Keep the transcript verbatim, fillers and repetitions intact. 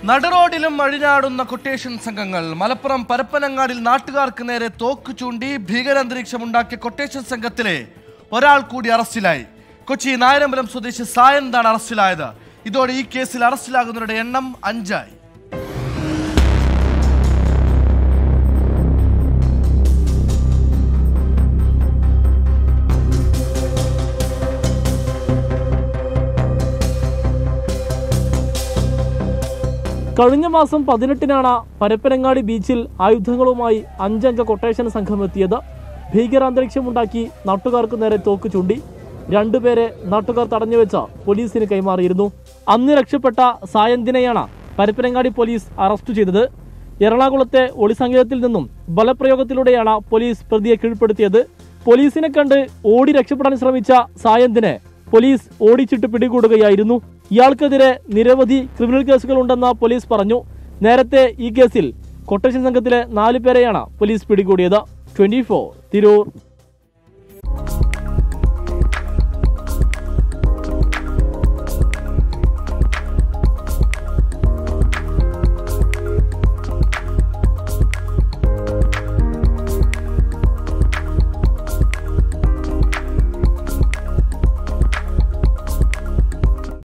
നടുറോഡിലും അഴിഞ്ഞാടുന്ന quotation സംഘങ്ങൾ. മലപ്പുറം പരപ്പനങ്ങാടിൽ നാട്ടുകാർക്ക് നേരെ തോക്ക് ചൂണ്ടി ഭീകരാന്തരീക്ഷമുണ്ടാക്കിയ കൊട്ടേഷൻ സംഘത്തിലെ ഒരാൾ കൂടി അറസ്റ്റിലായി. കൊച്ചി നായരമ്പലം സ്വദേശി സായന്താണ് അറസ്റ്റിലായത്. ഇതോടെ ഈ കേസിൽ അറസ്റ്റിലാകുന്നവരുടെ എണ്ണം അഞ്ചായി. കഴിഞ്ഞ മാസം പതിനെട്ടിനാണ് പരപ്പനങ്ങാടി ബീച്ചിൽ ആയുധങ്ങളുമായി അഞ്ചംഗ കൊട്ടേഷൻ സംഘം എത്തിയത്. ഭീകരാന്തരീക്ഷമുണ്ടാക്കി നാട്ടുകാർക്ക് നേരെ തോക്ക് ചൂണ്ടി രണ്ടുപേരെ നാട്ടുകാർ തടഞ്ഞുവെച്ച് പോലീസിന് കൈമാറിയിരുന്നു. അന്ന് രക്ഷപ്പെട്ട സായന്തിനെയാണ് പരപ്പനങ്ങാടി പോലീസ് അറസ്റ്റ് ചെയ്തത്. എറണാകുളത്തെ ഒളിസങ്കേതത്തിൽ നിന്നും ബലപ്രയോഗത്തിലൂടെയാണ് പോലീസ് പ്രതിയെ കീഴ്പ്പെടുത്തിയത്. പോലീസിനെ കണ്ട് ഓടി രക്ഷപ്പെടാൻ ശ്രമിച്ച സായന്തിനെ പോലീസ് ഓടിച്ചിട്ട് പിടികൂടുകയായിരുന്നു. ഇയാൾക്കെതിരെ നിരവധി ക്രിമിനൽ കേസുകൾ ഉണ്ടെന്ന് പോലീസ് പറഞ്ഞു. നേരത്തെ ഈ കേസിൽ കൊട്ടേഷൻ സംഘത്തിലെ നാലു പേരെയാണ് പോലീസ് പിടികൂടിയത്. Twenty four Tirur.